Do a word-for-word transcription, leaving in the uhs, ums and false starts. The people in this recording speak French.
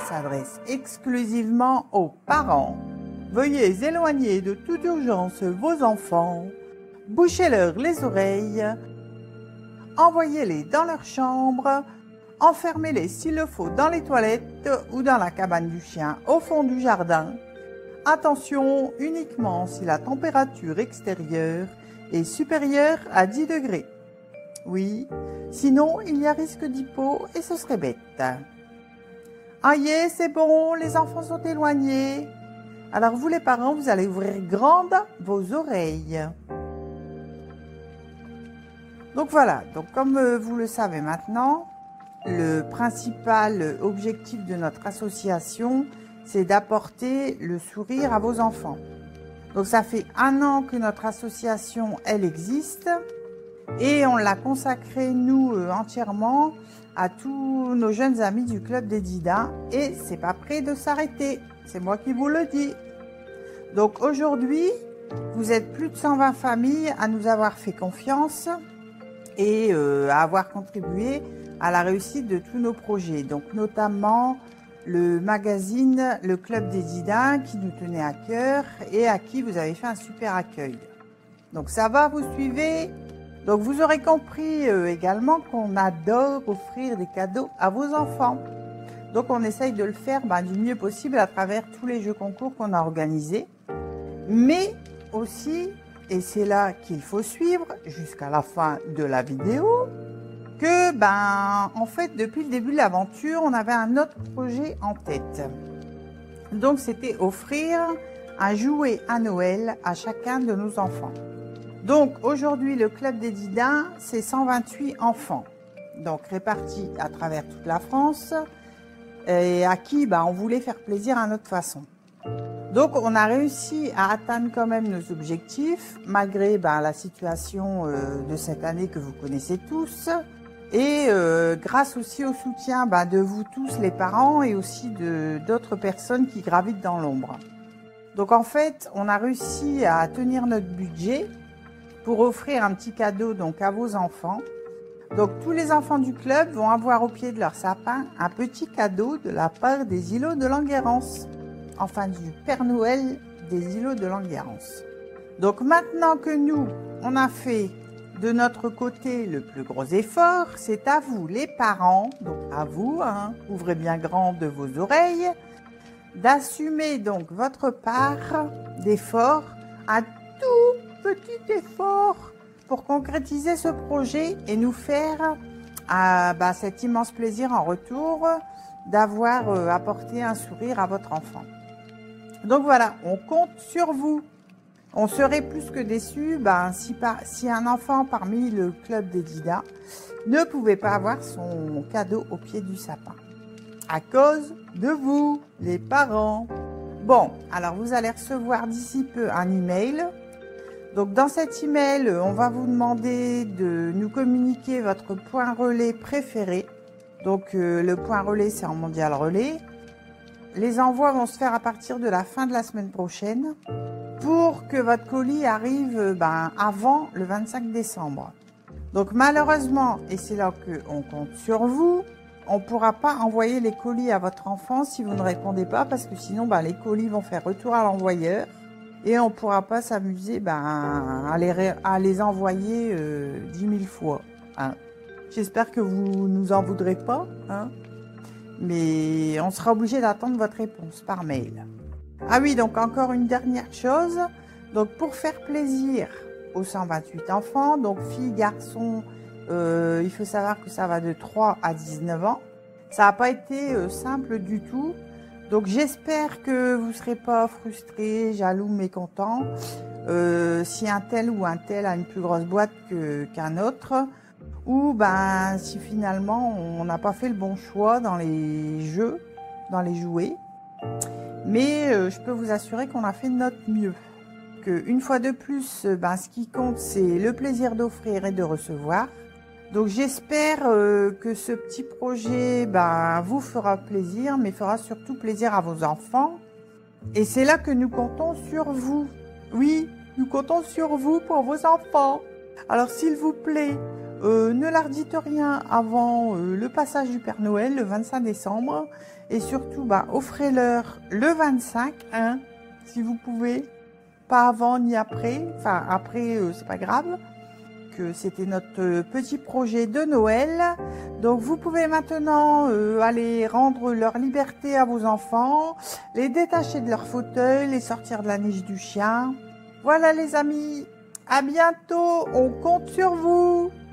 s'adresse exclusivement aux parents. Veuillez éloigner de toute urgence vos enfants, bouchez-leur les oreilles, envoyez-les dans leur chambre, enfermez-les s'il le faut dans les toilettes ou dans la cabane du chien au fond du jardin. Attention uniquement si la température extérieure est supérieure à dix degrés. Oui, sinon il y a risque d'hypo et ce serait bête. Aïe, c'est bon, les enfants sont éloignés. Alors vous les parents, vous allez ouvrir grandes vos oreilles. Donc voilà, donc comme vous le savez maintenant, le principal objectif de notre association, c'est d'apporter le sourire à vos enfants. Donc ça fait un an que notre association, elle existe. Et on l'a consacré, nous, euh, entièrement à tous nos jeunes amis du Club des Didas. Et c'est pas prêt de s'arrêter. C'est moi qui vous le dis. Donc aujourd'hui, vous êtes plus de cent vingt familles à nous avoir fait confiance et euh, à avoir contribué à la réussite de tous nos projets. Donc notamment le magazine Le Club des Didas qui nous tenait à cœur et à qui vous avez fait un super accueil. Donc ça va, vous suivez ? Donc vous aurez compris euh, également qu'on adore offrir des cadeaux à vos enfants. Donc on essaye de le faire bah, du mieux possible à travers tous les jeux concours qu'on a organisés. Mais aussi, et c'est là qu'il faut suivre jusqu'à la fin de la vidéo, que ben en fait depuis le début de l'aventure, on avait un autre projet en tête. Donc c'était offrir un jouet à Noël à chacun de nos enfants. Donc aujourd'hui, le Club des Didas, c'est cent vingt-huit enfants, donc répartis à travers toute la France, et à qui bah, on voulait faire plaisir à notre façon. Donc on a réussi à atteindre quand même nos objectifs, malgré bah, la situation euh, de cette année que vous connaissez tous, et euh, grâce aussi au soutien bah, de vous tous les parents et aussi de d'autres personnes qui gravitent dans l'ombre. Donc en fait, on a réussi à tenir notre budget pour offrir un petit cadeau donc à vos enfants. Donc tous les enfants du club vont avoir au pied de leur sapin un petit cadeau de la part des îlots de Languérance. Enfin du Père Noël des îlots de Languérance. Donc maintenant que nous, on a fait de notre côté le plus gros effort, c'est à vous les parents, donc à vous, hein, ouvrez bien grand de vos oreilles, d'assumer donc votre part d'effort à tout petit effort pour concrétiser ce projet et nous faire euh, bah, cet immense plaisir en retour d'avoir euh, apporté un sourire à votre enfant. Donc voilà, on compte sur vous. On serait plus que déçus bah, si, par, si un enfant parmi le Club des Didas ne pouvait pas avoir son cadeau au pied du sapin. À cause de vous, les parents. Bon, alors vous allez recevoir d'ici peu un email. Donc dans cet email, on va vous demander de nous communiquer votre point relais préféré. Donc euh, le point relais, c'est en mondial relais. Les envois vont se faire à partir de la fin de la semaine prochaine pour que votre colis arrive ben, avant le vingt-cinq décembre. Donc malheureusement, et c'est là qu'on compte sur vous, on ne pourra pas envoyer les colis à votre enfant si vous ne répondez pas parce que sinon ben, les colis vont faire retour à l'envoyeur. Et on ne pourra pas s'amuser ben, à, les, à les envoyer euh, dix mille fois. Hein. J'espère que vous nous en voudrez pas. Hein. Mais on sera obligé d'attendre votre réponse par mail. Ah oui, donc encore une dernière chose. Donc pour faire plaisir aux cent vingt-huit enfants, donc filles, garçons, euh, il faut savoir que ça va de trois à dix-neuf ans. Ça n'a pas été euh, simple du tout. Donc j'espère que vous ne serez pas frustrés, jaloux, mécontents. Euh, si un tel ou un tel a une plus grosse boîte que, qu'un autre. Ou ben, si finalement on n'a pas fait le bon choix dans les jeux, dans les jouets. Mais euh, je peux vous assurer qu'on a fait de notre mieux. Que, une fois de plus, ben, ce qui compte, c'est le plaisir d'offrir et de recevoir. Donc j'espère euh, que ce petit projet ben, vous fera plaisir, mais fera surtout plaisir à vos enfants. Et c'est là que nous comptons sur vous. Oui, nous comptons sur vous pour vos enfants. Alors s'il vous plaît, Euh, ne leur dites rien avant euh, le passage du Père Noël, le vingt-cinq décembre. Et surtout, bah, offrez-leur le vingt-cinq, hein, si vous pouvez. Pas avant ni après. Enfin, après, euh, c'est pas grave. Que c'était notre euh, petit projet de Noël. Donc, vous pouvez maintenant euh, aller rendre leur liberté à vos enfants, les détacher de leur fauteuil, les sortir de la niche du chien. Voilà les amis, à bientôt, on compte sur vous.